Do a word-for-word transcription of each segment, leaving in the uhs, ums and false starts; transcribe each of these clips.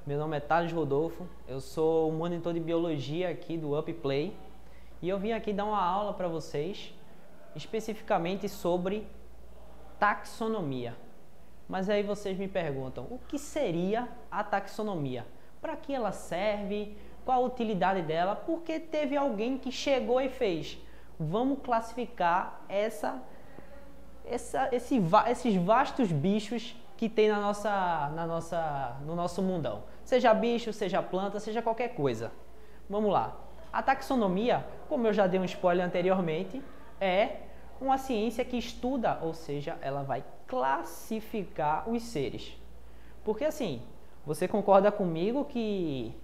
Meu nome é Thales Rodolfo, eu sou o monitor de biologia aqui do UpPlay e eu vim aqui dar uma aula para vocês especificamente sobre taxonomia. Mas aí vocês me perguntam, o que seria a taxonomia? Para que ela serve? Qual a utilidade dela? Porque teve alguém que chegou e fez, vamos classificar essa, essa, esse, esses vastos bichos que tem na nossa, na nossa, no nosso mundão. Seja bicho, seja planta, seja qualquer coisa. Vamos lá. A taxonomia, como eu já dei um spoiler anteriormente, é uma ciência que estuda, ou seja, ela vai classificar os seres. Porque assim, você concorda comigo que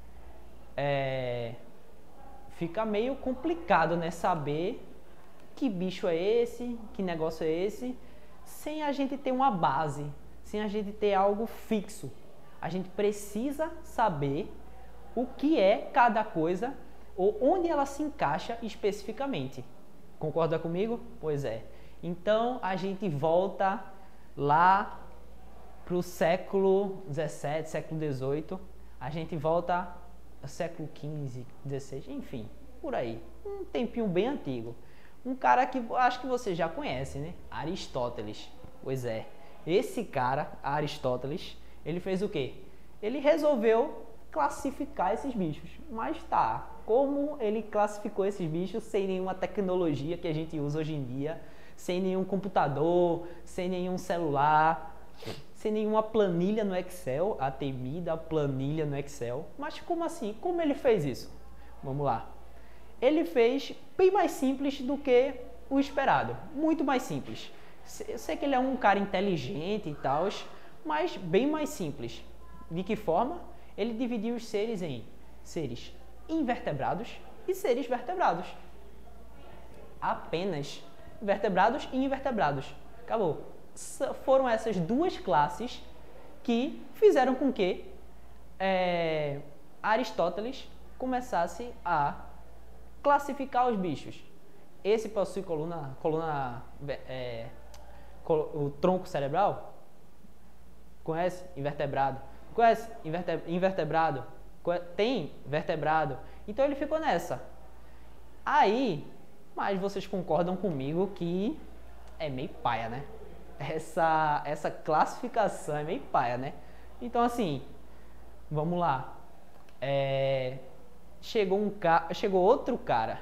é, fica meio complicado, né, saber que bicho é esse, que negócio é esse, sem a gente ter uma base, sem a gente ter algo fixo. A gente precisa saber o que é cada coisa ou onde ela se encaixa especificamente. Concorda comigo? Pois é. Então a gente volta lá para o século dezessete, século dezoito, a gente volta ao século quinze, dezesseis, enfim, por aí. Um tempinho bem antigo. Um cara que acho que você já conhece, né? Aristóteles. Pois é. Esse cara, Aristóteles, ele fez o quê? Ele resolveu classificar esses bichos. Mas tá, como ele classificou esses bichos sem nenhuma tecnologia que a gente usa hoje em dia, sem nenhum computador, sem nenhum celular, sem nenhuma planilha no Excel, a temida planilha no Excel. Mas como assim? Como ele fez isso? Vamos lá. Ele fez bem mais simples do que o esperado. Muito mais simples. Eu sei que ele é um cara inteligente e tal, mas bem mais simples. De que forma? Ele dividiu os seres em seres invertebrados e seres vertebrados. Apenas vertebrados e invertebrados. Acabou. Foram essas duas classes que fizeram com que é, Aristóteles começasse a classificar os bichos. Esse possui coluna, coluna é, o tronco cerebral? Conhece? Invertebrado. Conhece? Inverte, invertebrado. Tem vertebrado. Então ele ficou nessa. Aí, mas vocês concordam comigo que é meio paia, né? Essa, essa classificação é meio paia, né? Então assim, vamos lá. É, chegou, um, chegou outro cara.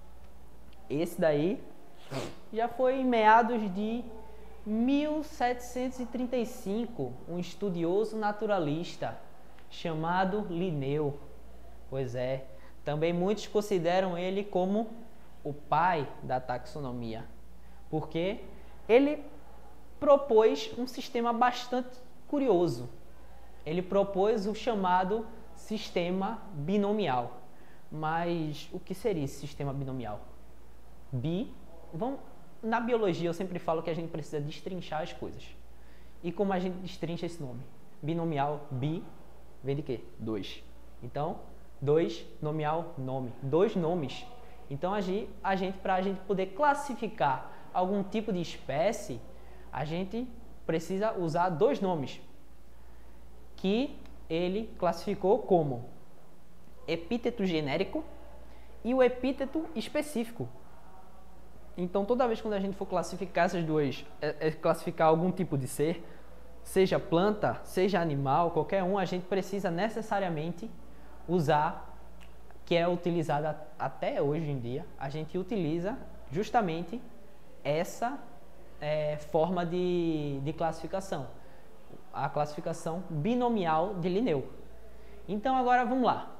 Esse daí já foi em meados de mil setecentos e trinta e cinco, um estudioso naturalista chamado Linneu. Pois é, também muitos consideram ele como o pai da taxonomia, porque ele propôs um sistema bastante curioso. Ele propôs o chamado sistema binomial. Mas o que seria esse sistema binomial? Bi, vamos, na biologia eu sempre falo que a gente precisa destrinchar as coisas. E como a gente destrincha esse nome? Binomial, bi, vem de quê? Dois. Então, dois, nomial, nome. Dois nomes. Então, a gente, a gente para a gente poder classificar algum tipo de espécie, a gente precisa usar dois nomes. Que ele classificou como epíteto genérico e o epíteto específico. Então, toda vez que a gente for classificar essas duas, é, é classificar algum tipo de ser, seja planta, seja animal, qualquer um, a gente precisa necessariamente usar, que é utilizada até hoje em dia, a gente utiliza justamente essa é, forma de, de classificação, a classificação binomial de Linneu. Então, agora vamos lá.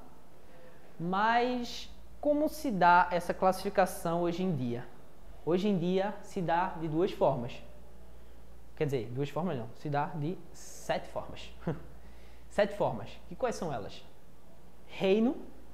Mas como se dá essa classificação hoje em dia? Hoje em dia se dá de duas formas. Quer dizer, duas formas não, se dá de sete formas. Sete formas. E quais são elas? Reino,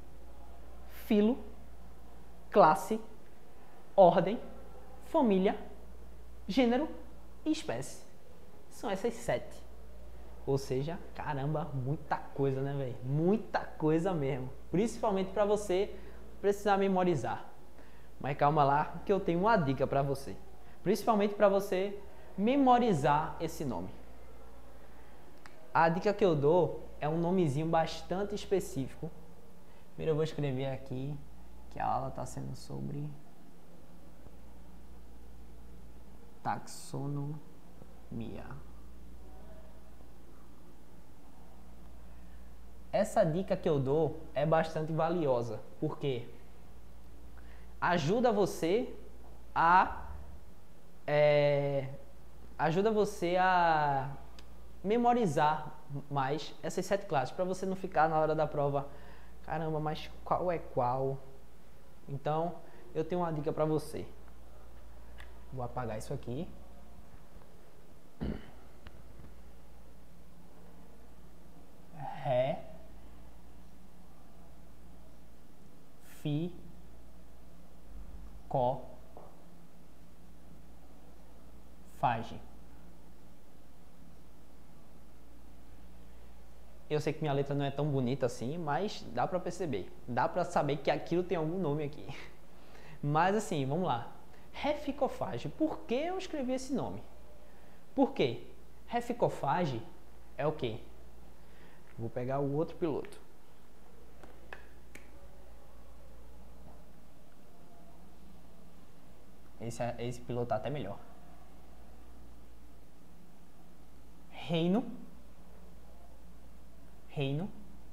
filo, classe, ordem, família, gênero e espécie. São essas sete. Ou seja, caramba, muita coisa, né, velho? Muita coisa mesmo. Principalmente para você precisar memorizar. Mas calma lá, que eu tenho uma dica para você. Principalmente para você memorizar esse nome. A dica que eu dou é um nomezinho bastante específico. Primeiro eu vou escrever aqui que a aula está sendo sobre taxonomia. Essa dica que eu dou é bastante valiosa, porque ajuda você a é, ajuda você a memorizar mais essas sete classes, para você não ficar na hora da prova, caramba, mas qual é qual? Então, eu tenho uma dica para você. Vou apagar isso aqui. Ré, fi, có, fage. Eu sei que minha letra não é tão bonita assim, mas dá pra perceber. Dá pra saber que aquilo tem algum nome aqui. Mas assim, vamos lá. Reficofage. Por que eu escrevi esse nome? Por quê? Reficofage é o quê? Vou pegar o outro piloto. Esse, esse piloto tá até melhor. Reino. Reino.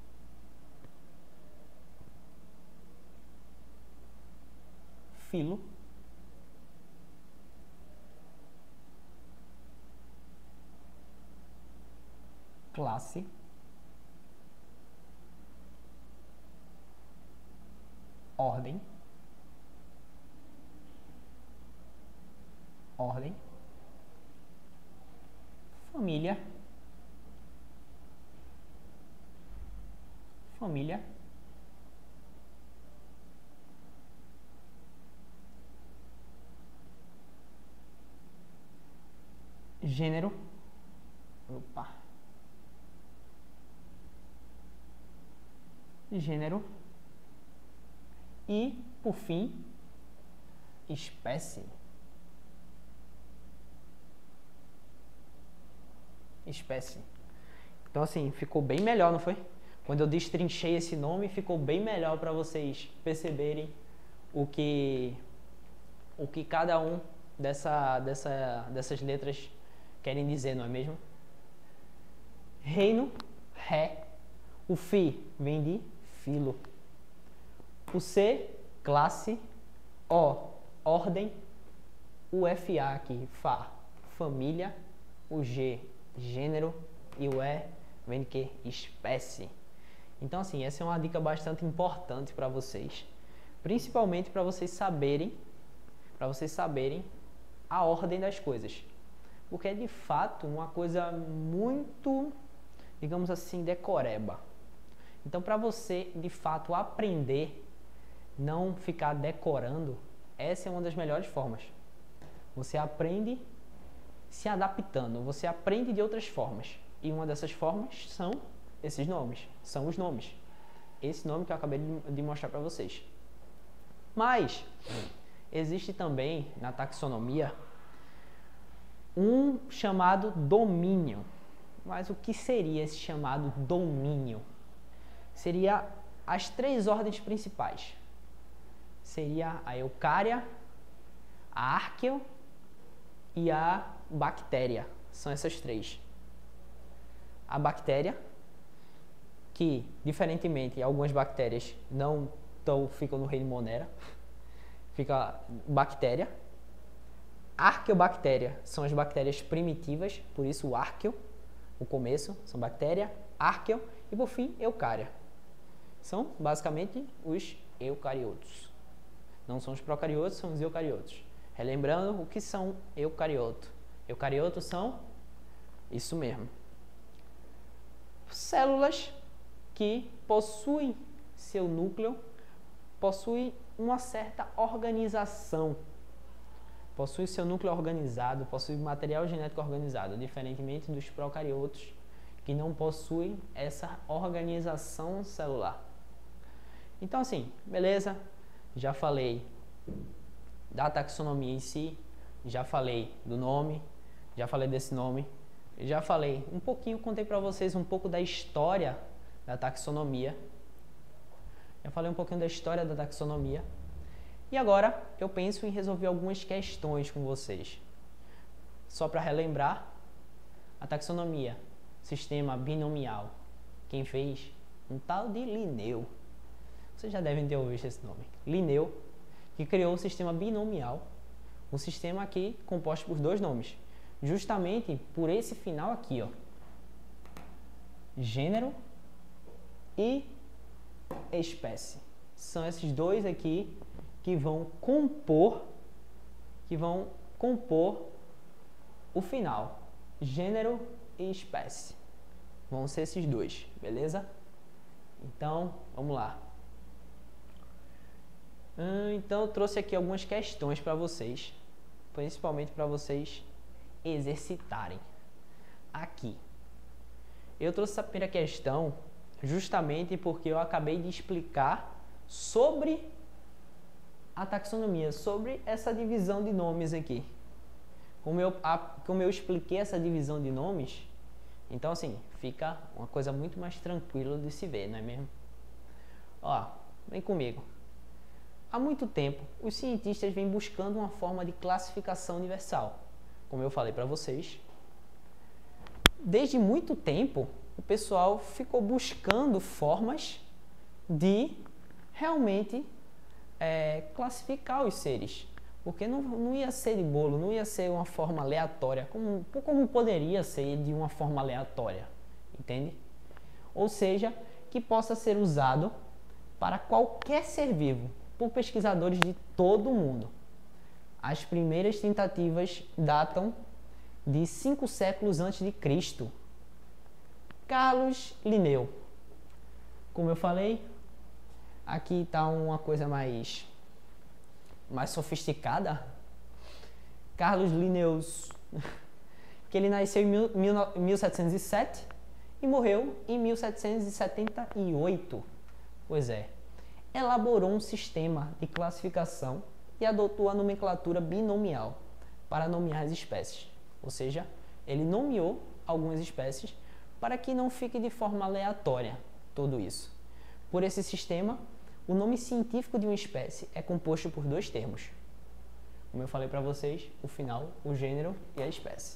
Filo. Classe. Ordem. Ordem. Família. Família. Gênero. Opa. Gênero. E, por fim, espécie. Espécie. Então, assim, ficou bem melhor, não foi? Quando eu destrinchei esse nome, ficou bem melhor para vocês perceberem o que, o que cada um dessa, dessa, dessas letras querem dizer, não é mesmo? Reino, ré. O fi vem de filo. O C, classe. O, ordem. O F A aqui, Fá, família. O G, gênero. E o E vem de quê? Espécie. Então, assim, essa é uma dica bastante importante para vocês. Principalmente para vocês saberem, para vocês saberem a ordem das coisas. Porque é, de fato, uma coisa muito, digamos assim, decoreba. Então, para você, de fato, aprender, não ficar decorando, essa é uma das melhores formas. Você aprende se adaptando, você aprende de outras formas. E uma dessas formas são esses nomes, são os nomes. Esse nome que eu acabei de mostrar para vocês. Mas, existe também, na taxonomia, um chamado domínio. Mas o que seria esse chamado domínio? Seria as três ordens principais. Seria a eucária, a arqueo e a bactéria. São essas três. A bactéria, que, diferentemente, algumas bactérias não tão, ficam no reino Monera, fica bactéria. Arqueobactéria são as bactérias primitivas, por isso o arqueo, o começo, são bactéria, arqueo e, por fim, eucária. São, basicamente, os eucariotos. Não são os procariotos, são os eucariotos. Relembrando, o que são eucariotos? Eucariotos são isso mesmo. Células que possuem seu núcleo, possuem uma certa organização. Possui seu núcleo organizado, possui material genético organizado, diferentemente dos procariotos, que não possuem essa organização celular. Então, assim, beleza? Já falei da taxonomia em si, já falei do nome, já falei desse nome, já falei um pouquinho, contei para vocês um pouco da história da taxonomia. Já falei um pouquinho da história da taxonomia. E agora eu penso em resolver algumas questões com vocês. Só para relembrar, a taxonomia, sistema binomial, quem fez? Um tal de Linneu. Vocês já devem ter ouvido esse nome. Linneu, que criou o sistema binomial, um sistema aqui composto por dois nomes. Justamente por esse final aqui, ó. Gênero e espécie. São esses dois aqui que vão compor, que vão compor o final. Gênero e espécie. Vão ser esses dois, beleza? Então, vamos lá. Hum, então, eu trouxe aqui algumas questões para vocês, principalmente para vocês exercitarem. Aqui. Eu trouxe essa primeira questão justamente porque eu acabei de explicar sobre a taxonomia, sobre essa divisão de nomes aqui. Como eu, a, como eu expliquei essa divisão de nomes, então assim, fica uma coisa muito mais tranquila de se ver, não é mesmo? Ó, vem comigo. Há muito tempo, os cientistas vêm buscando uma forma de classificação universal. Como eu falei para vocês, desde muito tempo, o pessoal ficou buscando formas de realmente é, classificar os seres. Porque não, não ia ser de bolo, não ia ser uma forma aleatória, como, como poderia ser de uma forma aleatória, entende? Ou seja, que possa ser usado para qualquer ser vivo, por pesquisadores de todo o mundo. As primeiras tentativas datam de cinco séculos antes de Cristo. Carlos Linneu. Como eu falei, aqui está uma coisa mais, mais sofisticada. Carlos Linneu, que ele nasceu em mil setecentos e sete e morreu em mil setecentos e setenta e oito. Pois é, elaborou um sistema de classificação e adotou a nomenclatura binomial para nomear as espécies. Ou seja, ele nomeou algumas espécies para que não fique de forma aleatória tudo isso. Por esse sistema, o nome científico de uma espécie é composto por dois termos. Como eu falei para vocês, o final, o gênero e a espécie.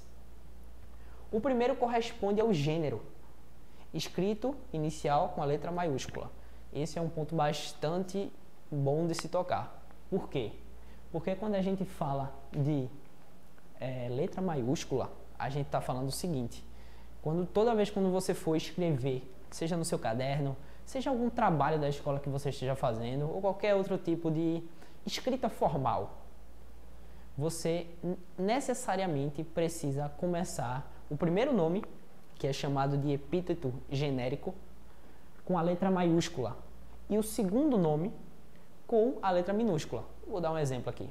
O primeiro corresponde ao gênero, escrito inicial com a letra maiúscula. Esse é um ponto bastante bom de se tocar. Por quê? Porque quando a gente fala de é, letra maiúscula, a gente está falando o seguinte: quando, toda vez quando você for escrever, seja no seu caderno, seja algum trabalho da escola que você esteja fazendo, ou qualquer outro tipo de escrita formal, você necessariamente precisa começar o primeiro nome, que é chamado de epíteto genérico, com a letra maiúscula, e o segundo nome com a letra minúscula. Vou dar um exemplo aqui.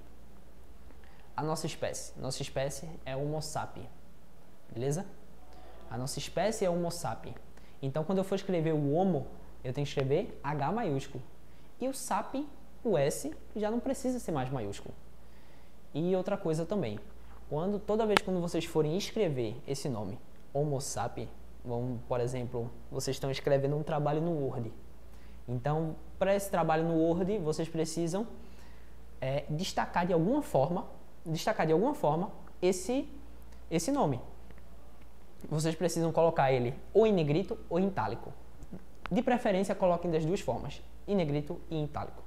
A nossa espécie. Nossa espécie é Homo sapiens. Beleza? A nossa espécie é Homo sapiens. Então, quando eu for escrever o Homo, eu tenho que escrever H maiúsculo. E o sapiens, o S, já não precisa ser mais maiúsculo. E outra coisa também. Quando, toda vez que vocês forem escrever esse nome, Homo sapiens, vamos, por exemplo, vocês estão escrevendo um trabalho no Word. Então, para esse trabalho no Word, vocês precisam é, destacar de alguma forma, destacar de alguma forma esse, esse nome. Vocês precisam colocar ele ou em negrito ou em itálico. De preferência, coloquem das duas formas, em negrito e em itálico.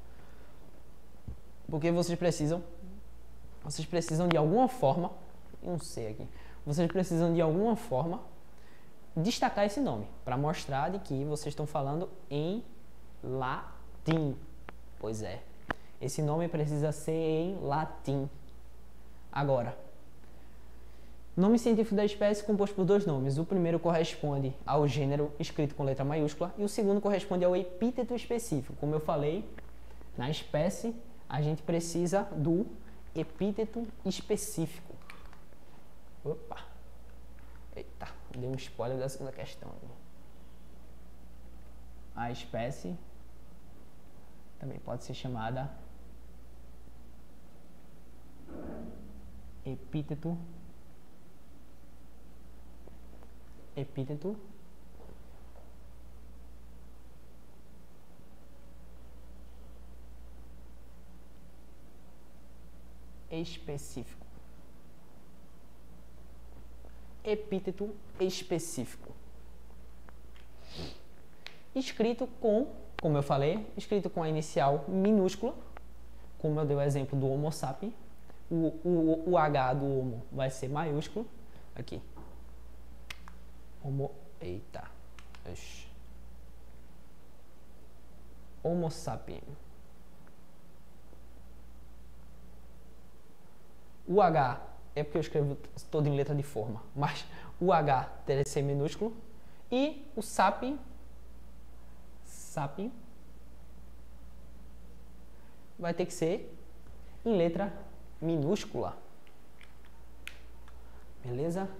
Porque vocês precisam, vocês precisam de alguma forma, eu não sei aqui, vocês precisam de alguma forma destacar esse nome, para mostrar de que vocês estão falando em latim. Pois é, esse nome precisa ser em latim. Agora, nome científico da espécie composto por dois nomes. O primeiro corresponde ao gênero escrito com letra maiúscula e o segundo corresponde ao epíteto específico. Como eu falei, na espécie a gente precisa do epíteto específico. Opa! Eita, dei um spoiler da segunda questão. A espécie também pode ser chamada epíteto epíteto específico. Epíteto específico. Escrito com, como eu falei, escrito com a inicial minúscula, como eu dei o exemplo do Homo sapiens. O, o, o H do Homo vai ser maiúsculo. Aqui. Homo. Eita. Oxi. Homo sapiens. O H é porque eu escrevo todo em letra de forma, mas o H deve ser minúsculo. E o sapien, sapien vai ter que ser em letra minúscula. Beleza?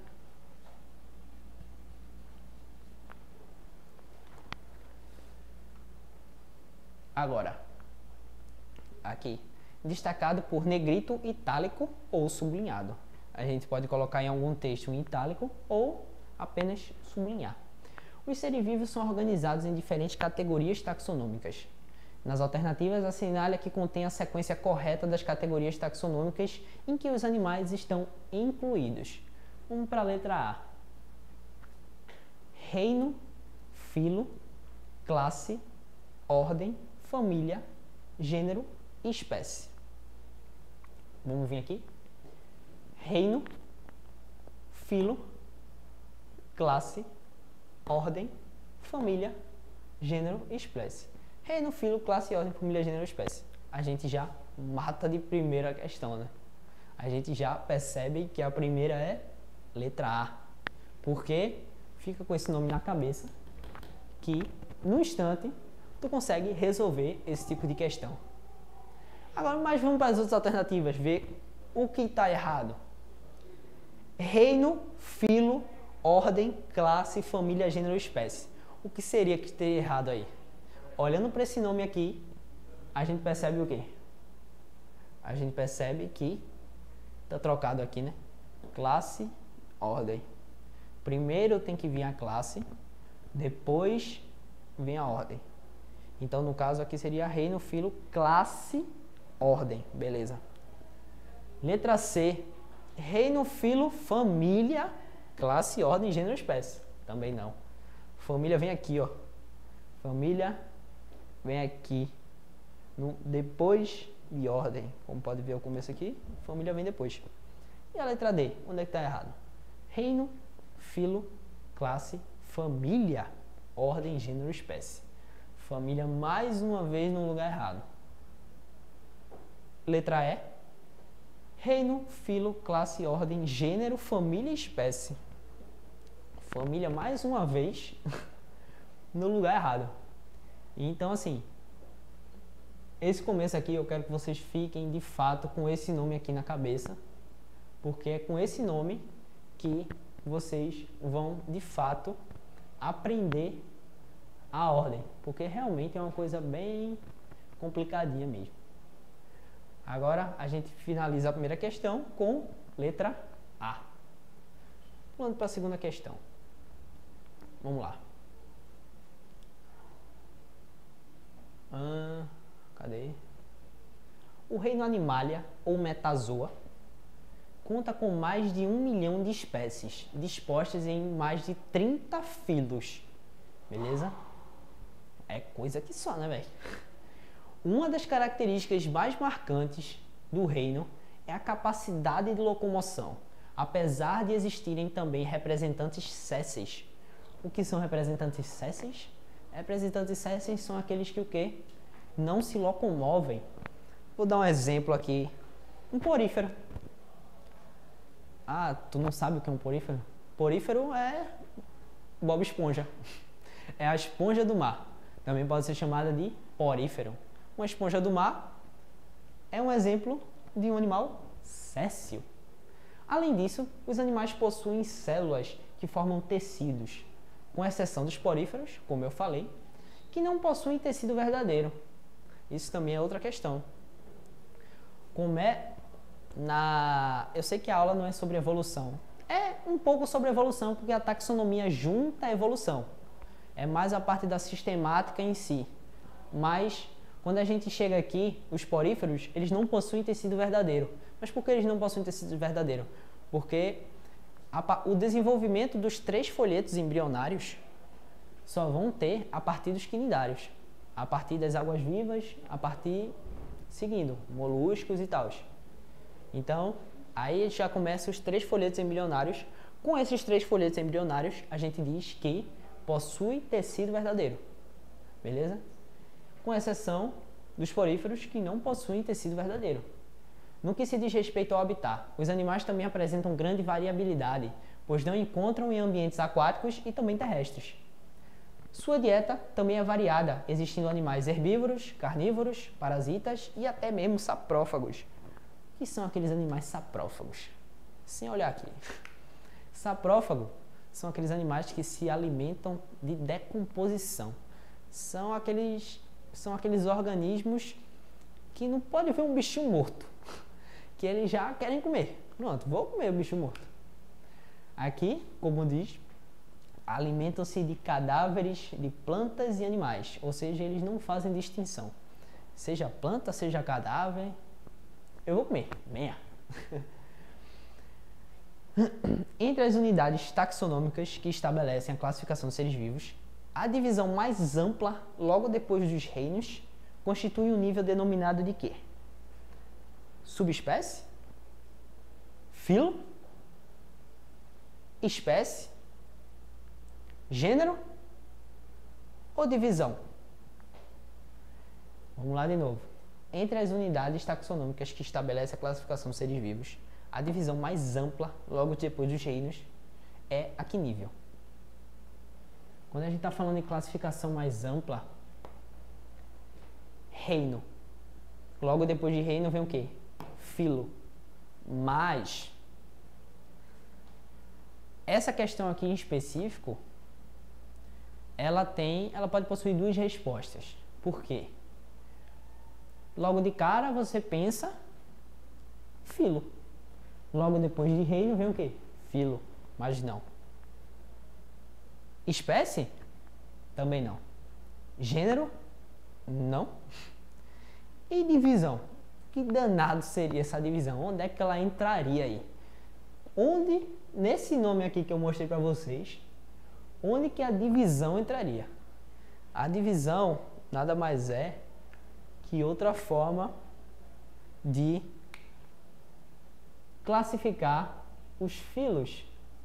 Agora, aqui, destacado por negrito, itálico ou sublinhado. A gente pode colocar em algum texto em itálico ou apenas sublinhar. Os seres vivos são organizados em diferentes categorias taxonômicas. Nas alternativas, assinale a que contém a sequência correta das categorias taxonômicas em que os animais estão incluídos. Vamos para a letra A. Reino, filo, classe, ordem, família, gênero e espécie. Vamos vir aqui. Reino, filo, classe, ordem, família, gênero e espécie. Reino, filo, classe, ordem, família, gênero e espécie. A gente já mata de primeira questão, né? A gente já percebe que a primeira é letra A. Porque fica com esse nome na cabeça que, no instante, tu consegue resolver esse tipo de questão. Agora, mas vamos para as outras alternativas, ver o que está errado. Reino, filo, ordem, classe, família, gênero e espécie. O que seria que ter errado aí? Olhando para esse nome aqui, a gente percebe o quê? A gente percebe que está trocado aqui, né? Classe, ordem. Primeiro tem que vir a classe, depois vem a ordem. Então, no caso aqui seria reino, filo, classe, ordem. Beleza. Letra C. Reino, filo, família, classe, ordem, gênero e espécie. Também não. Família vem aqui, ó. Família vem aqui. No, depois de ordem. Como pode ver o começo aqui, família vem depois. E a letra D? Onde é que está errado? Reino, filo, classe, família, ordem, gênero e espécie. Família mais uma vez no lugar errado. Letra E. Reino, filo, classe, ordem, gênero, família e espécie. Família mais uma vez no lugar errado. Então, assim, esse começo aqui eu quero que vocês fiquem de fato com esse nome aqui na cabeça, porque é com esse nome que vocês vão de fato aprender a ordem, porque realmente é uma coisa bem complicadinha mesmo. Agora a gente finaliza a primeira questão com letra A. Pulando para a segunda questão. Vamos lá. Ah, cadê? O reino Animalia ou Metazoa conta com mais de um milhão de espécies, dispostas em mais de trinta filos. Beleza? É coisa que só, né, velho? Uma das características mais marcantes do reino é a capacidade de locomoção, apesar de existirem também representantes sésseis. O que são representantes sésseis? Representantes sésseis são aqueles que o quê? Não se locomovem. Vou dar um exemplo aqui. Um porífero. Ah, tu não sabe o que é um porífero? Porífero é Bob Esponja. É a esponja do mar. Também pode ser chamada de porífero. Uma esponja do mar é um exemplo de um animal séssil. Além disso, os animais possuem células que formam tecidos, com exceção dos poríferos, como eu falei, que não possuem tecido verdadeiro. Isso também é outra questão. Como é na... Eu sei que a aula não é sobre evolução. É um pouco sobre evolução, porque a taxonomia junta a evolução. É mais a parte da sistemática em si. Mas, quando a gente chega aqui, os poríferos, eles não possuem tecido verdadeiro. Mas por que eles não possuem tecido verdadeiro? Porque a, o desenvolvimento dos três folhetos embrionários só vão ter a partir dos quinidários. A partir das águas-vivas, a partir, seguindo, moluscos e tal. Então, aí já começam os três folhetos embrionários. Com esses três folhetos embrionários, a gente diz que possui tecido verdadeiro. Beleza? Com exceção dos poríferos que não possuem tecido verdadeiro. No que se diz respeito ao habitat, os animais também apresentam grande variabilidade, pois não encontram em ambientes aquáticos e também terrestres. Sua dieta também é variada, existindo animais herbívoros, carnívoros, parasitas e até mesmo saprófagos. O que são aqueles animais saprófagos? Sem olhar aqui. Saprófago são aqueles animais que se alimentam de decomposição. São aqueles, são aqueles organismos que não pode ver um bichinho morto, que eles já querem comer. Pronto, vou comer o bicho morto. Aqui, como diz, alimentam-se de cadáveres de plantas e animais, ou seja, eles não fazem distinção. Seja planta, seja cadáver, eu vou comer. Venha. Entre as unidades taxonômicas que estabelecem a classificação de seres vivos, a divisão mais ampla, logo depois dos reinos, constitui um nível denominado de quê? Subespécie? Filo? Espécie? Gênero? Ou divisão? Vamos lá de novo. Entre as unidades taxonômicas que estabelecem a classificação de seres vivos, a divisão mais ampla, logo depois dos reinos, é a que nível? Quando a gente está falando de classificação mais ampla, reino. Logo depois de reino vem o quê? Filo. Mas essa questão aqui em específico, ela tem, ela pode possuir duas respostas. Por quê? Logo de cara você pensa filo. Logo depois de reino vem o quê? Filo. Mas não. Espécie? Também não. Gênero? Não. E divisão? Que danado seria essa divisão? Onde é que ela entraria aí? Onde, nesse nome aqui que eu mostrei para vocês, onde que a divisão entraria? A divisão nada mais é que outra forma de classificar os filos.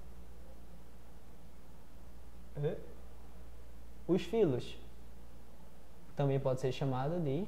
Os filos. Também pode ser chamado de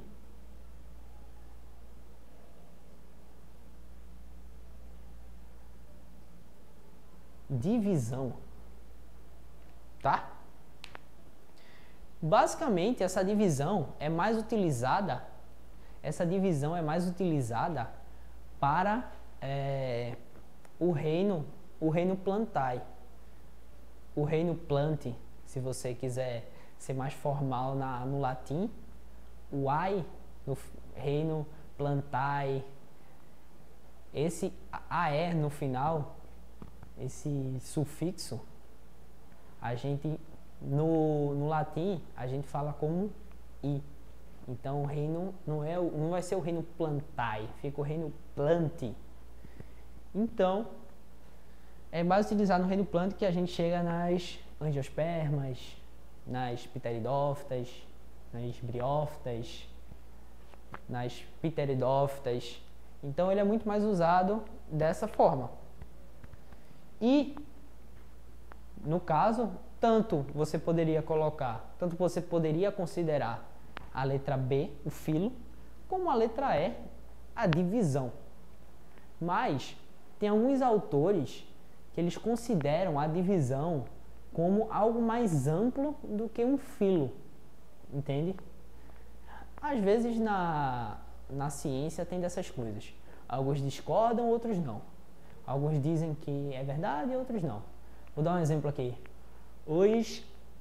divisão. Tá? Basicamente, essa divisão é mais utilizada, essa divisão é mais utilizada para é, o reino, o reino plantae, o reino plante, se você quiser ser mais formal na, no latim, o ai, no reino plantae, esse aé no final, esse sufixo, a gente, no, no latim, a gente fala como i. Então, o reino não, é, não vai ser o reino plantae, fica o reino plante. Então, é mais utilizado no reino plante que a gente chega nas angiospermas, nas pteridófitas, nas briófitas, nas pteridófitas. Então, ele é muito mais usado dessa forma. E, no caso, tanto você poderia colocar, tanto você poderia considerar a letra B, o filo, como a letra E, a divisão. Mas tem alguns autores que eles consideram a divisão como algo mais amplo do que um filo, entende? Às vezes na, na ciência tem dessas coisas. Alguns discordam, outros não. Alguns dizem que é verdade, outros não. Vou dar um exemplo aqui. Os,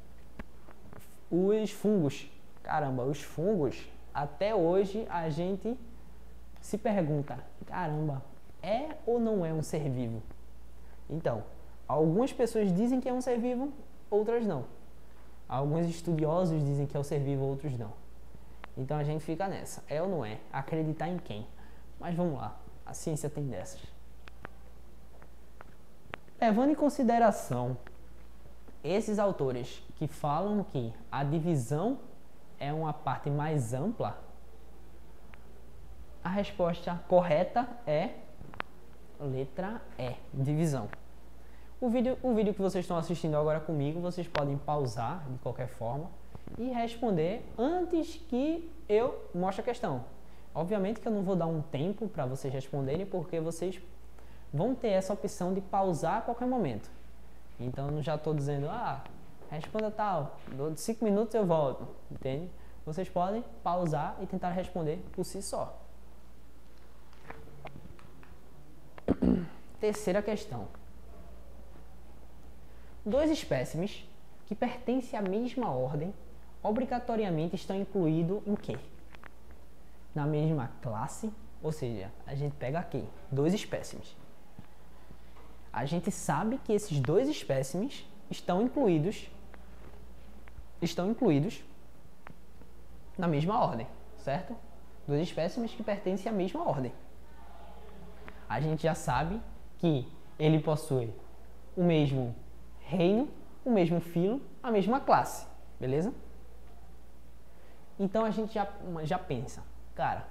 os fungos. Caramba, os fungos, até hoje a gente se pergunta, caramba, é ou não é um ser vivo? Então, Algumas pessoas dizem que é um ser vivo, outras não. Alguns estudiosos dizem que é um ser vivo, outros não. Então a gente fica nessa, é ou não é? Acreditar em quem? Mas vamos lá, a ciência tem dessas. Levando em consideração esses autores que falam que a divisão é uma parte mais ampla, a resposta correta é letra E, divisão. O vídeo, o vídeo que vocês estão assistindo agora comigo, vocês podem pausar de qualquer forma e responder antes que eu mostre a questão. Obviamente que eu não vou dar um tempo para vocês responderem, porque vocês vão ter essa opção de pausar a qualquer momento. Então, eu não já estou dizendo, ah, responda tal, dou cinco minutos eu volto, entende? Vocês podem pausar e tentar responder por si só. Terceira questão. Dois espécimes que pertencem à mesma ordem obrigatoriamente estão incluídos em quê? Na mesma classe, ou seja, a gente pega aqui dois espécimes. A gente sabe que esses dois espécimes estão incluídos estão incluídos na mesma ordem, certo? Dois espécimes que pertencem à mesma ordem. A gente já sabe que ele possui o mesmo reino, o mesmo filo, a mesma classe, beleza? Então a gente já, já pensa, cara,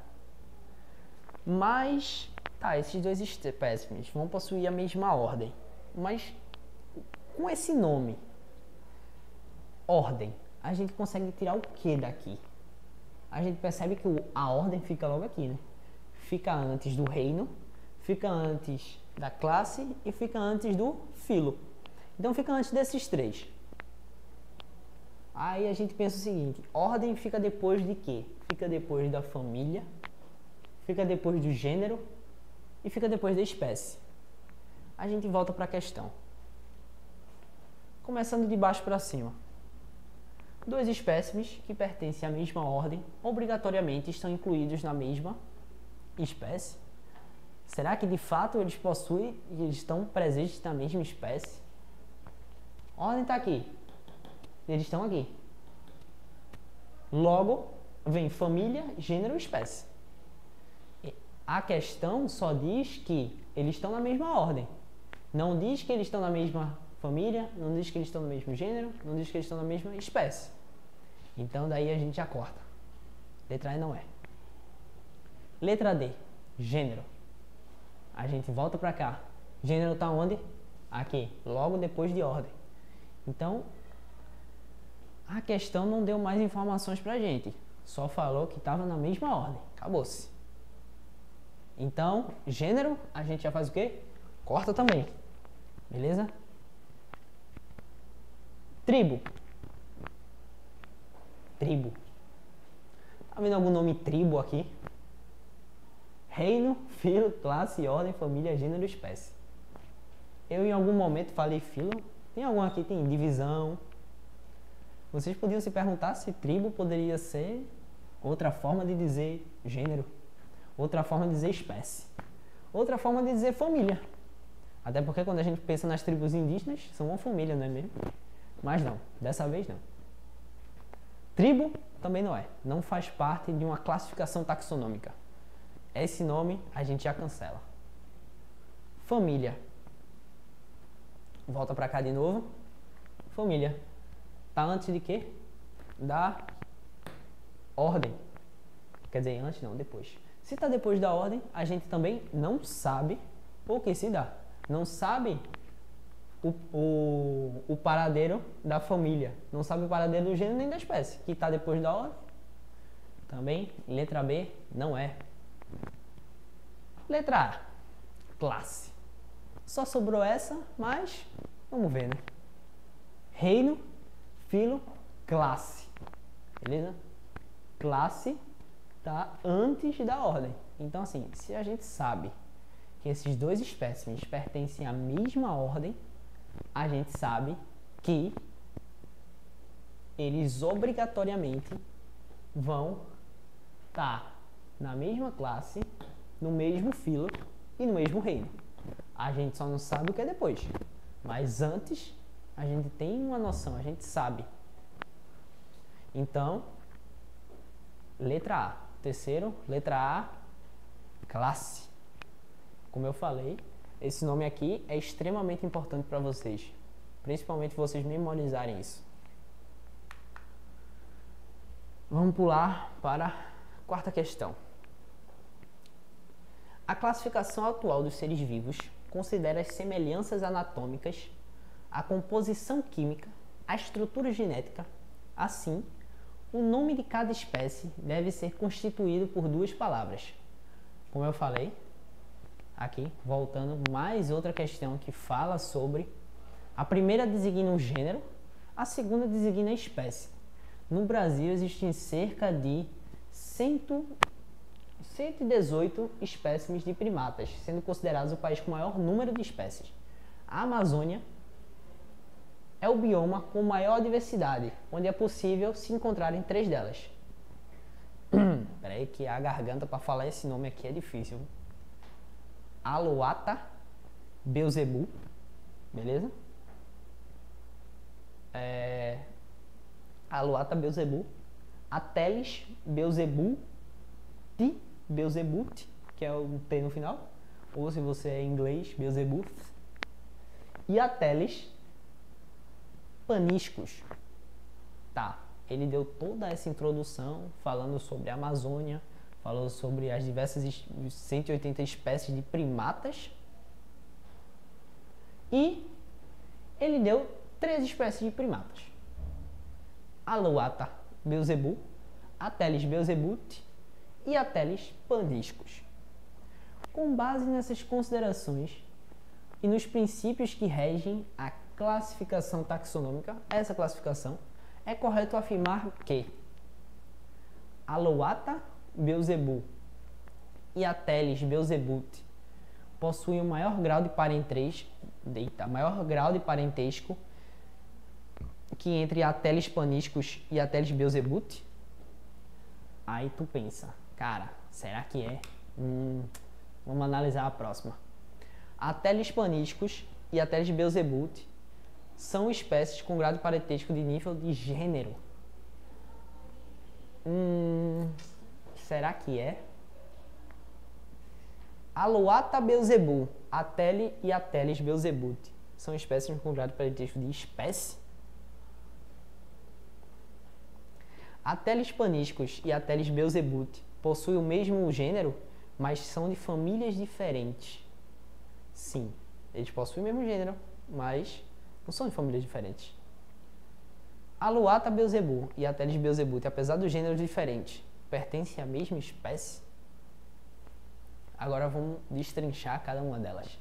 mas tá, esses dois espécimes vão possuir a mesma ordem, mas com esse nome, ordem, a gente consegue tirar o que daqui? A gente percebe que a ordem fica logo aqui, né? Fica antes do reino, fica antes da classe e fica antes do filo. Então fica antes desses três. Aí a gente pensa o seguinte, ordem fica depois de quê? Fica depois da família, fica depois do gênero e fica depois da espécie. A gente volta para a questão. Começando de baixo para cima. Dois espécimes que pertencem à mesma ordem obrigatoriamente estão incluídos na mesma espécie. Será que de fato eles possuem e eles estão presentes na mesma espécie? A ordem está aqui. Eles estão aqui. Logo, vem família, gênero e espécie. A questão só diz que eles estão na mesma ordem. Não diz que eles estão na mesma família, não diz que eles estão no mesmo gênero, não diz que eles estão na mesma espécie. Então daí a gente já corta. Letra E não é. Letra D, gênero. A gente volta para cá. Gênero está onde? Aqui, logo depois de ordem. Então, a questão não deu mais informações pra gente. Só falou que estava na mesma ordem. Acabou-se. Então, gênero, a gente já faz o quê? Corta também. Beleza? Tribo. Tribo. Tá vendo algum nome tribo aqui? Reino, filo, classe, ordem, família, gênero, espécie. Eu em algum momento falei filo. Tem algum aqui, tem divisão. Vocês podiam se perguntar se tribo poderia ser outra forma de dizer gênero, outra forma de dizer espécie, outra forma de dizer família. Até porque quando a gente pensa nas tribos indígenas, são uma família, não é mesmo? Mas não, dessa vez não. Tribo também não é, não faz parte de uma classificação taxonômica. Esse nome a gente já cancela. Família. Volta pra cá de novo. Família. Tá antes de quê? Da ordem. Quer dizer, antes não, depois. Se tá depois da ordem, a gente também não sabe o que se dá. Não sabe o, o, o paradeiro da família. Não sabe o paradeiro do gênero nem da espécie. Que tá depois da ordem. Também, letra B, não é. Letra A. Classe. Só sobrou essa, mas vamos ver, né? Reino, filo, classe. Beleza? Classe tá antes da ordem. Então, assim, se a gente sabe que esses dois espécimes pertencem à mesma ordem, a gente sabe que eles obrigatoriamente vão estar na mesma classe, no mesmo filo e no mesmo reino. A gente só não sabe o que é depois. Mas antes, a gente tem uma noção, a gente sabe. Então, letra A. Terceiro, letra A, classe. Como eu falei, esse nome aqui é extremamente importante para vocês. Principalmente vocês memorizarem isso. Vamos pular para a quarta questão. A classificação atual dos seres vivos considera as semelhanças anatômicas, a composição química, a estrutura genética. Assim, o nome de cada espécie deve ser constituído por duas palavras. Como eu falei, aqui, voltando, mais outra questão que fala sobre... A primeira designa o gênero, a segunda designa a espécie. No Brasil existem cerca de cento e dezoito espécimes de primatas, sendo considerados o país com o maior número de espécies. A Amazônia é o bioma com maior diversidade, onde é possível se encontrar em três delas. Peraí que a garganta para falar esse nome aqui é difícil. Alouatta beelzebu, beleza? É... Alouatta beelzebu, Ateles beelzebuti, Beelzebut, que é o T no final, ou se você é inglês, Beelzebub, e Ateles paniscus. Tá, ele deu toda essa introdução falando sobre a Amazônia, falou sobre as diversas cento e oitenta espécies de primatas e ele deu três espécies de primatas: Alouatta beelzebu, Ateles beelzebut e Ateles paniscus. Com base nessas considerações e nos princípios que regem a classificação taxonômica, essa classificação, é correto afirmar que Alouatta beelzebu e Ateles beelzebut possuem o maior grau de parentesco, deita, maior grau de parentesco que entre Ateles paniscus e Ateles beelzebut. Aí tu pensa, cara, será que é? Hum, vamos analisar a próxima. Ateles paniscus e Ateles beelzebut são espécies com grau de parentesco de nível de gênero. Hum, será que é? Alouatta beelzebu, Atele e Ateles beelzebut são espécies com grau de parentesco de espécie? Ateles paniscus e Ateles beelzebut possuem o mesmo gênero, mas são de famílias diferentes. Sim, eles possuem o mesmo gênero, mas não são de famílias diferentes. Alouatta beelzebu e Ateles beelzebut, apesar dos gêneros diferentes, pertencem à mesma espécie? Agora vamos destrinchar cada uma delas.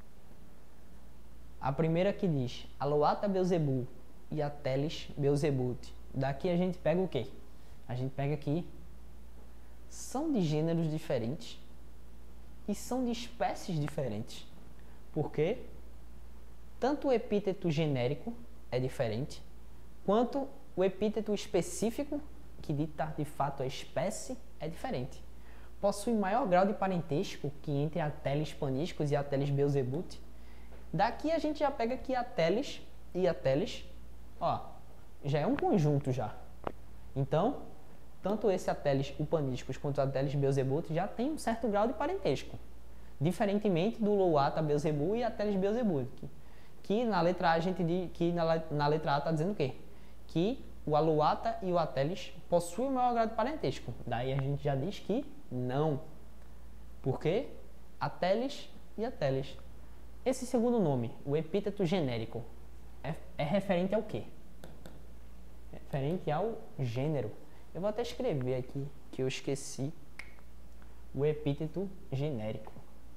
A primeira que diz Alouatta beelzebu e Ateles beelzebut. Daqui a gente pega o quê? A gente pega aqui, são de gêneros diferentes e são de espécies diferentes. Por quê? Tanto o epíteto genérico é diferente, quanto o epíteto específico, que dita de fato a espécie, é diferente. Possui maior grau de parentesco que entre Ateles paniscus e Ateles beelzebut. Daqui a gente já pega que Ateles e Ateles, ó, já é um conjunto já. Então, tanto esse Ateles paniscus quanto o Ateles beelzebut já tem um certo grau de parentesco. Diferentemente do Alouatta beelzebu e Ateles beelzebut, que, que na letra A a gente diz, que na, na letra A está dizendo o quê? Que o Alouatta e o Ateles possuem o maior grau de parentesco. Daí a gente já diz que não. Por quê? Ateles e Ateles. Esse segundo nome, o epíteto genérico, é, é referente ao quê? Referente ao gênero. Eu vou até escrever aqui, que eu esqueci, o epíteto genérico.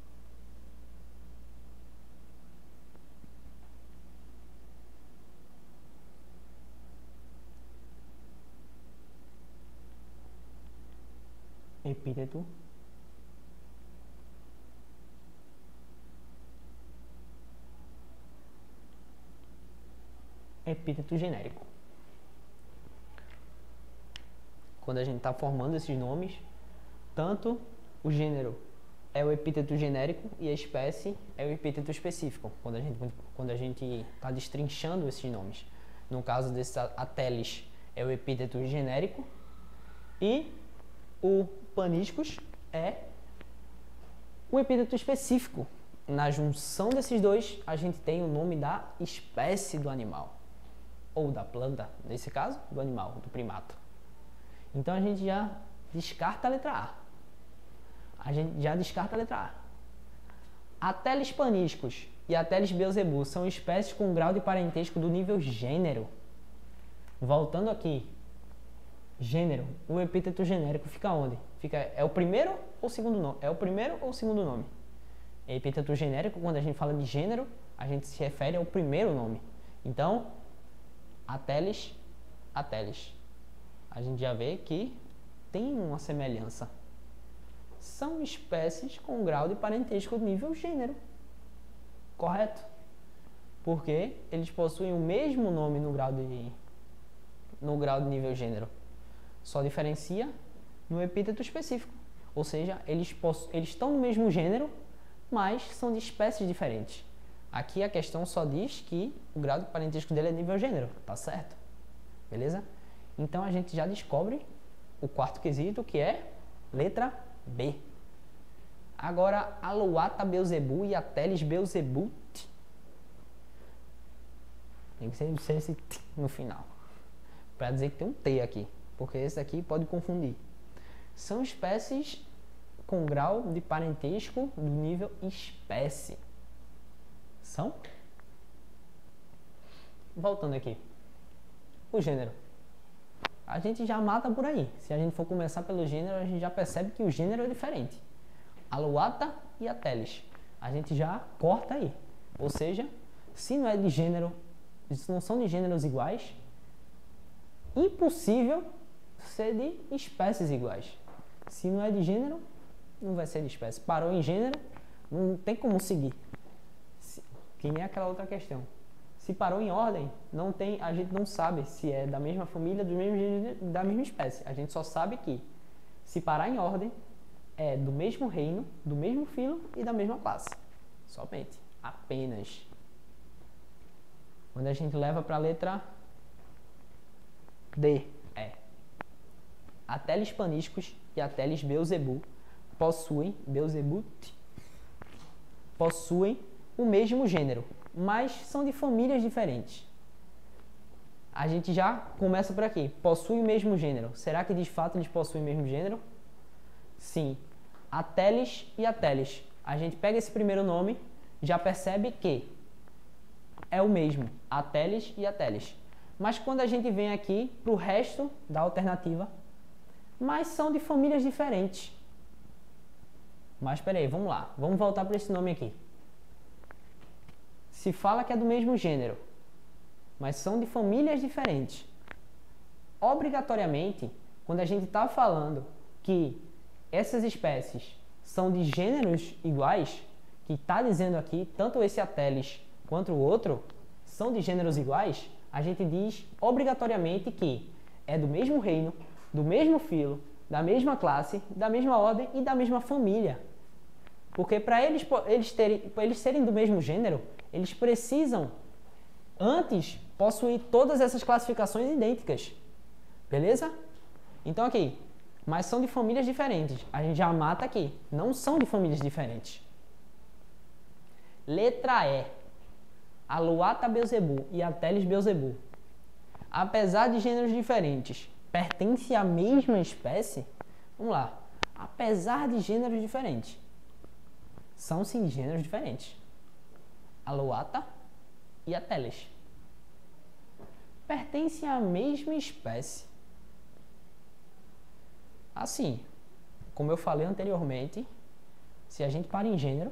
Epíteto epíteto genérico. Quando a gente está formando esses nomes, tanto o gênero é o epíteto genérico e a espécie é o epíteto específico, quando a gente quando a gente está destrinchando esses nomes. No caso desse Ateles é o epíteto genérico e o Paniscus é o epíteto específico. Na junção desses dois, a gente tem o nome da espécie do animal, ou da planta, nesse caso, do animal, do primato. Então a gente já descarta a letra A. A gente já descarta a letra A. Ateles paniscus e Ateles beelzebu são espécies com grau de parentesco do nível gênero. Voltando aqui, gênero, o epíteto genérico fica onde? Fica, é o primeiro ou segundo nome? É o primeiro ou segundo nome? Epíteto genérico, quando a gente fala de gênero, a gente se refere ao primeiro nome. Então, Ateles, Ateles. A gente já vê que tem uma semelhança. São espécies com grau de parentesco nível gênero. Correto? Porque eles possuem o mesmo nome no grau de, no grau de nível gênero. Só diferencia no epíteto específico. Ou seja, eles, eles estão no mesmo gênero, mas são de espécies diferentes. Aqui a questão só diz que o grau de parentesco dele é nível gênero, tá certo? Beleza? Então a gente já descobre o quarto quesito, que é letra B. Agora, Alouatta beelzebu e Ateles beelzebut. Tem que ser, ser esse T no final, para dizer que tem um T aqui, porque esse aqui pode confundir. São espécies com grau de parentesco do nível espécie. São? Voltando aqui. O gênero. A gente já mata por aí. Se a gente for começar pelo gênero, a gente já percebe que o gênero é diferente. Alouatta e Ateles. A gente já corta aí. Ou seja, se não é de gênero, se não são de gêneros iguais, impossível ser de espécies iguais. Se não é de gênero, não vai ser de espécie. Parou em gênero, não tem como seguir. Se, que nem aquela outra questão. Se parou em ordem, não tem, a gente não sabe se é da mesma família, do mesmo gênero, da mesma espécie. A gente só sabe que, se parar em ordem, é do mesmo reino, do mesmo filo e da mesma classe. Somente. Apenas. Quando a gente leva para a letra D, é Ateles paniscus e Ateles beelzebu possuem, beelzebut, possuem o mesmo gênero, mas são de famílias diferentes. A gente já começa por aqui. Possuem o mesmo gênero. Será que de fato eles possuem o mesmo gênero? Sim. Ateles e Ateles. A gente pega esse primeiro nome, já percebe que é o mesmo. Ateles e Ateles. Mas quando a gente vem aqui para o resto da alternativa, mas são de famílias diferentes. Mas espera aí, vamos lá. Vamos voltar para esse nome aqui. Se fala que é do mesmo gênero, mas são de famílias diferentes. Obrigatoriamente, quando a gente está falando que essas espécies são de gêneros iguais, que está dizendo aqui, tanto esse Ateles quanto o outro, são de gêneros iguais, a gente diz obrigatoriamente que é do mesmo reino, do mesmo filo, da mesma classe, da mesma ordem e da mesma família. Porque para eles, eles, terem, eles serem do mesmo gênero, eles precisam, antes, possuir todas essas classificações idênticas. Beleza? Então aqui, mas são de famílias diferentes. A gente já mata aqui. Não são de famílias diferentes. Letra E. Alouatta beelzebu e Ateles beelzebu. Apesar de gêneros diferentes, pertencem à mesma espécie? Vamos lá. Apesar de gêneros diferentes. São sim gêneros diferentes. Alouatta e Ateles. Pertencem à mesma espécie. Assim, como eu falei anteriormente, se a gente para em gênero,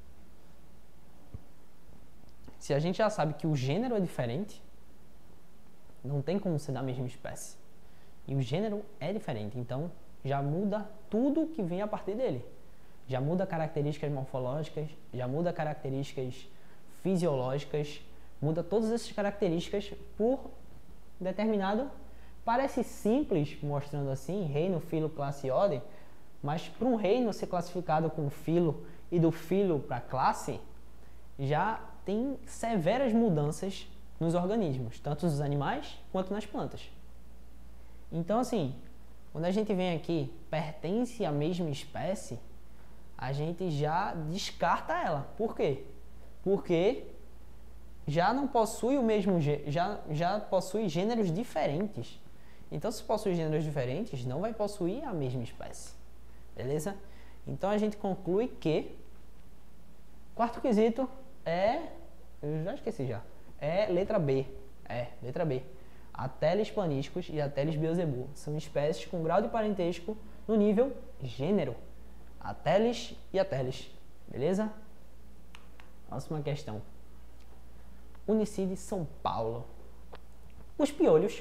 se a gente já sabe que o gênero é diferente, não tem como ser da mesma espécie. E o gênero é diferente, então já muda tudo que vem a partir dele. Já muda características morfológicas, já muda características fisiológicas, muda todas essas características por determinado. Parece simples, mostrando assim, reino, filo, classe e ordem, Mas para um reino ser classificado com filo e do filo para classe, já tem severas mudanças nos organismos, tanto nos animais quanto nas plantas. Então, assim, quando a gente vem aqui, pertence à mesma espécie, a gente já descarta ela. Por quê? Porque já não possui o mesmo já já possui gêneros diferentes. Então, se possui gêneros diferentes, não vai possuir a mesma espécie. Beleza? Então a gente conclui que quarto quesito é, eu já esqueci já. É letra B. É, letra B. Ateles planísticos e Ateles beelzebub são espécies com grau de parentesco no nível gênero. Ateles e Ateles. Beleza? Próxima questão. Unicid São Paulo. Os piolhos,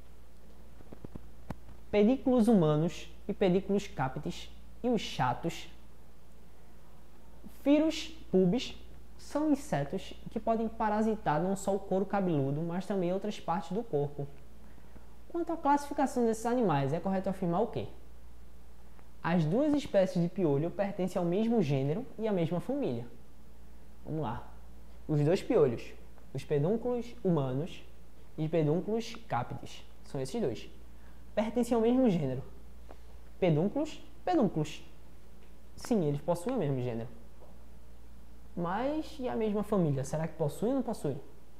pedículos humanos e pedículos cápites e os chatos, Firus pubis, são insetos que podem parasitar não só o couro cabeludo, mas também outras partes do corpo. Quanto à classificação desses animais, é correto afirmar o quê? As duas espécies de piolho pertencem ao mesmo gênero e à mesma família. Vamos lá. Os dois piolhos, os pedúnculos humanos e pedúnculos cápites, são esses dois. Pertencem ao mesmo gênero. Pedúnculos, pedúnculos. Sim, eles possuem o mesmo gênero. Mas e a mesma família? Será que possui ou não possui?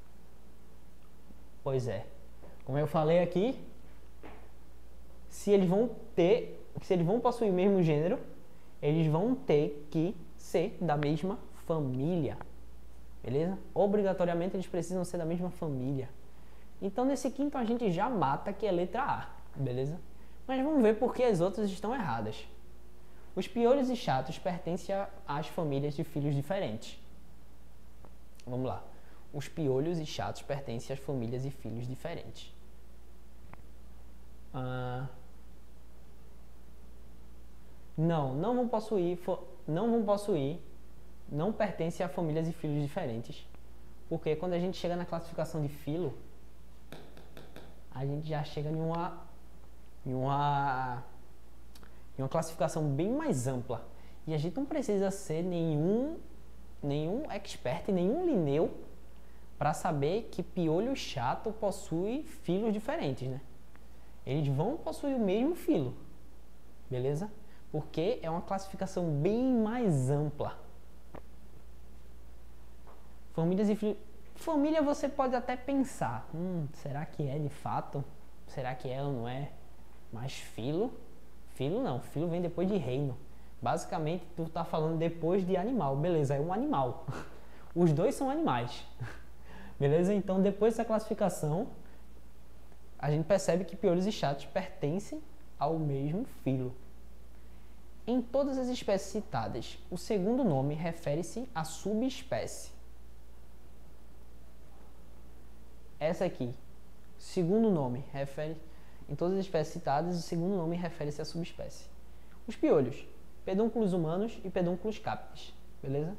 Pois é. Como eu falei aqui, se eles vão ter, se eles vão possuir o mesmo gênero, eles vão ter que ser da mesma família. Beleza? Obrigatoriamente eles precisam ser da mesma família. Então nesse quinto a gente já mata que é letra A. Beleza? Mas vamos ver por que as outras estão erradas. Os piolhos e chatos pertencem às famílias de filhos diferentes. Vamos lá. Os piolhos e chatos pertencem às famílias e filhos diferentes. Ah, não, não vão possuir, não vão possuir, não pertencem a famílias e filhos diferentes. Porque quando a gente chega na classificação de filo, a gente já chega em uma, em uma, em uma classificação bem mais ampla. E a gente não precisa ser nenhum, nenhum expert, nenhum linneu para saber que piolho chato possui filos diferentes, né? Eles vão possuir o mesmo filo, beleza? Porque é uma classificação bem mais ampla. Famílias e filhos... Família você pode até pensar, hum, será que é de fato? Será que é ou não é? Mas filo? Filo não, filo vem depois de reino. Basicamente, tu tá falando depois de animal, beleza, é um animal. Os dois são animais, beleza? Então, depois dessa classificação, a gente percebe que piolhos e chatos pertencem ao mesmo filo. Em todas as espécies citadas, o segundo nome refere-se à subespécie. Essa aqui, segundo nome, refere... Em todas as espécies citadas, o segundo nome refere-se à subespécie. Os piolhos, pedúnculos humanos e pedúnculos cápites, beleza?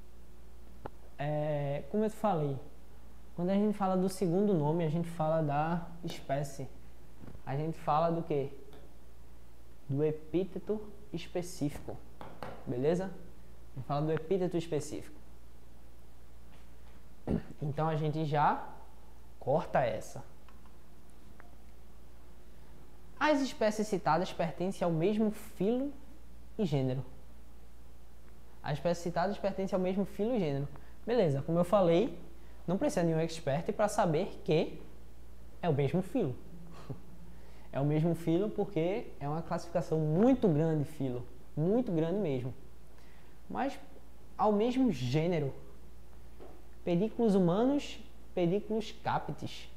É, como eu te falei, quando a gente fala do segundo nome, a gente fala da espécie. A gente fala do quê? Do epíteto específico, beleza? A gente fala do epíteto específico. Então a gente já corta essa. As espécies citadas pertencem ao mesmo filo e gênero. As espécies citadas pertencem ao mesmo filo e gênero. Beleza, como eu falei, não precisa de um expert para saber que é o mesmo filo. É o mesmo filo porque é uma classificação muito grande de filo. Muito grande mesmo. Mas ao mesmo gênero. Pedículos humanos, pedículos cápites.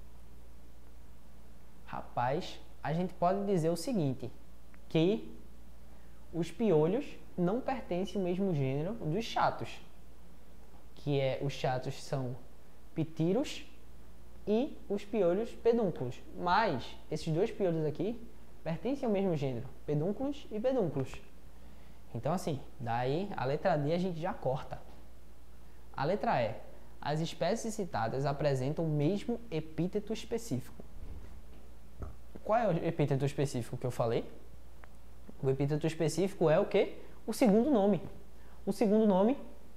Rapaz, a gente pode dizer o seguinte, que os piolhos não pertencem ao mesmo gênero dos chatos, que é, os chatos são pitiros e os piolhos pedúnculos, mas esses dois piolhos aqui pertencem ao mesmo gênero, pedúnculos e pedúnculos. Então assim, daí a letra D a gente já corta. A letra E, as espécies citadas apresentam o mesmo epíteto específico. Qual é o epíteto específico que eu falei? O epíteto específico é o quê? O segundo nome. O segundo nome,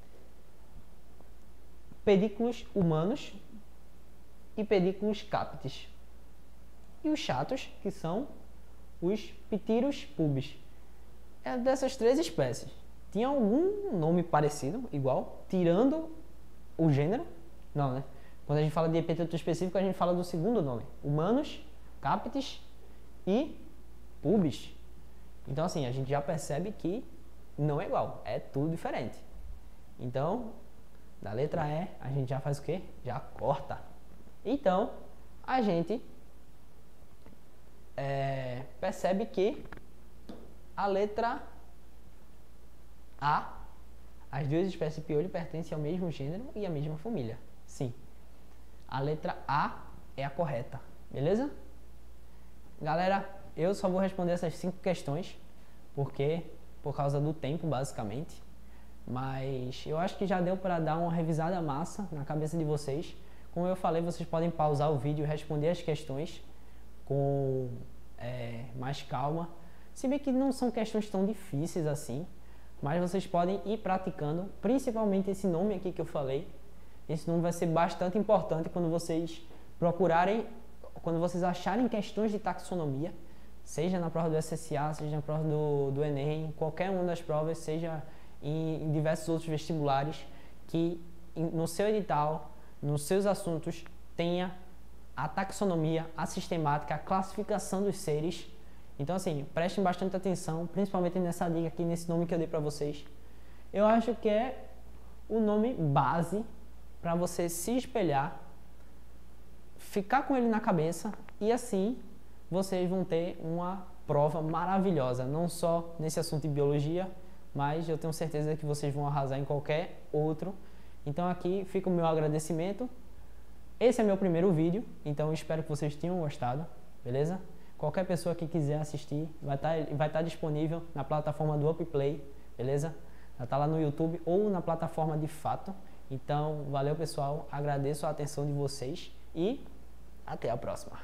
pedículos humanos e pedículos captis. E os chatos, que são os ptiros pubis. É dessas três espécies. Tinha algum nome parecido, igual, tirando o gênero? Não, né? Quando a gente fala de epíteto específico, a gente fala do segundo nome. Humanos, captis e pubis. Então, assim, a gente já percebe que não é igual, é tudo diferente. Então, da letra E, a gente já faz o quê? Já corta. Então, a gente é, percebe que a letra A, as duas espécies de piolho pertencem ao mesmo gênero e à mesma família. Sim. A letra A é a correta, beleza? Galera, eu só vou responder essas cinco questões, porque por causa do tempo, basicamente. Mas eu acho que já deu para dar uma revisada massa na cabeça de vocês. Como eu falei, vocês podem pausar o vídeo e responder as questões com é, mais calma. Se bem que não são questões tão difíceis assim, mas vocês podem ir praticando, principalmente esse nome aqui que eu falei. Esse nome vai ser bastante importante quando vocês procurarem, quando vocês acharem questões de taxonomia, seja na prova do S S A, seja na prova do, do Enem, qualquer uma das provas, seja em, em diversos outros vestibulares, que em, no seu edital, nos seus assuntos, tenha a taxonomia, a sistemática, a classificação dos seres. Então, assim, prestem bastante atenção, principalmente nessa dica aqui, nesse nome que eu dei para vocês. Eu acho que é o nome base para você se espelhar, ficar com ele na cabeça e assim vocês vão ter uma prova maravilhosa, não só nesse assunto de biologia, mas eu tenho certeza que vocês vão arrasar em qualquer outro. Então aqui fica o meu agradecimento. Esse é meu primeiro vídeo, então eu espero que vocês tenham gostado, beleza? Qualquer pessoa que quiser assistir vai estar vai estar disponível na plataforma do UpPlay, beleza? Vai estar lá no YouTube ou na plataforma de fato. Então, valeu pessoal, agradeço a atenção de vocês e até a próxima.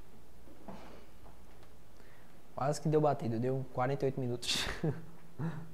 Quase que deu batido, deu quarenta e oito minutos.